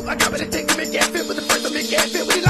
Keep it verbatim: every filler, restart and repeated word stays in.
I got me to take the big cat fit with the first, the big cat fit with it.